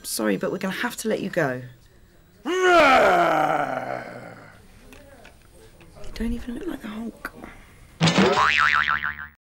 Sorry, but we're going to have to let you go. You don't even look like the Hulk.